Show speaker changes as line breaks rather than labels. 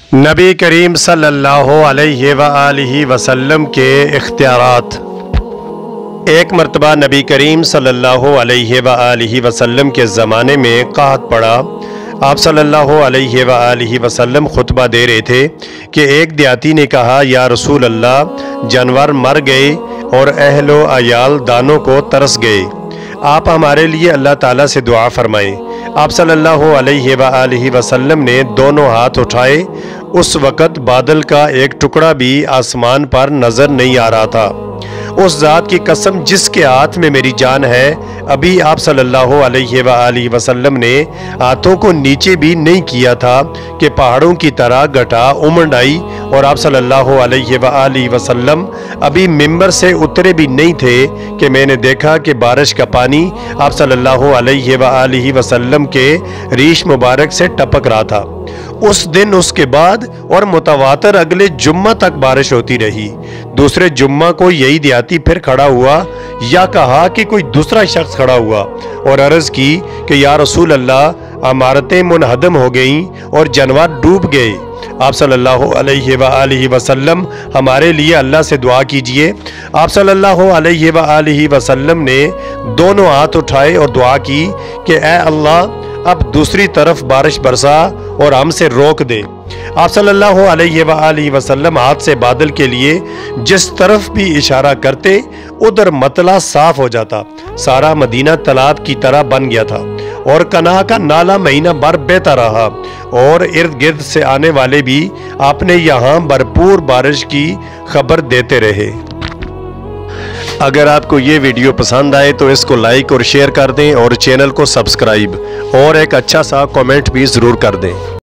نبی کریم صلی اللہ علیہ وآلہ وسلم کے اختیارات۔ ایک مرتبہ نبی کریم صلی اللہ علیہ وآلہ وسلم کے زمانے میں قحط پڑا۔ آپ صلی اللہ علیہ وآلہ وسلم خطبہ دے رہے تھے کہ ایک دیہاتی نے کہا، یا رسول اللہ، جانور مر گئے اور اہل و عیال دانوں کو ترس گئے، آپ ہمارے لیے اللہ تعالیٰ سے دعا فرمائیں۔ آپ صلی اللہ علیہ وآلہ وسلم نے دونوں ہاتھ اٹھائے۔ اس وقت بادل کا ایک ٹکڑا بھی آسمان پر نظر نہیں آ رہا تھا۔ اس ذات کی قسم جس کے ہاتھ میں میری جان ہے، ابھی آپ صلی اللہ علیہ وآلہ وسلم نے ہاتھوں کو نیچے بھی نہیں کیا تھا کہ پہاڑوں کی طرح گھٹا امنڈ آئی، اور آپ صلی اللہ علیہ وآلہ وسلم ابھی ممبر سے اترے بھی نہیں تھے کہ میں نے دیکھا کہ بارش کا پانی آپ صلی اللہ علیہ وآلہ وسلم کے ریش مبارک سے ٹپک رہا تھا۔ اس دن، اس کے بعد اور متواتر اگلے جمعہ تک بارش ہوتی رہی۔ دوسرے جمعہ کو یہی دیہاتی پھر کھڑا ہوا، یا کہا کہ کوئی دوسرا شخص کھڑا ہوا اور عرض کی کہ یا رسول اللہ، عمارتیں منہدم ہو گئیں اور جانور ڈوب گئے، آپ صلی اللہ علیہ وآلہ وسلم ہمارے لیے اللہ سے دعا کیجئے۔ آپ صلی اللہ علیہ وآلہ وسلم نے دونوں ہاتھ اٹھائے اور دعا کی کہ اے اللہ، اب دوسری طرف بارش برسا اور ہم سے روک دے۔ آپ صلی اللہ علیہ وآلہ وسلم ہاتھ سے بادل کے لیے جس طرف بھی اشارہ کرتے، ادھر مطلع صاف ہو جاتا۔ سارا مدینہ تالاب کی طرح بن گیا تھا اور کناں کا نالا مہینہ بھر بہتا رہا، اور ارد گرد سے آنے والے بھی اپنے یہاں بھرپور بارش کی خبر دیتے رہے۔ اگر آپ کو یہ ویڈیو پسند آئے تو اس کو لائک اور شیئر کر دیں، اور چینل کو سبسکرائب اور ایک اچھا سا کمنٹ بھی ضرور کر دیں۔